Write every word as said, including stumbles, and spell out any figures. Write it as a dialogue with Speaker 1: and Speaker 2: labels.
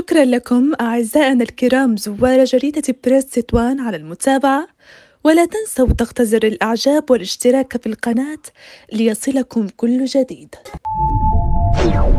Speaker 1: شكرا لكم أعزائنا الكرام زوار جريدة بريس تطوان على المتابعة، ولا تنسوا ضغط زر الإعجاب والاشتراك في القناة ليصلكم كل جديد.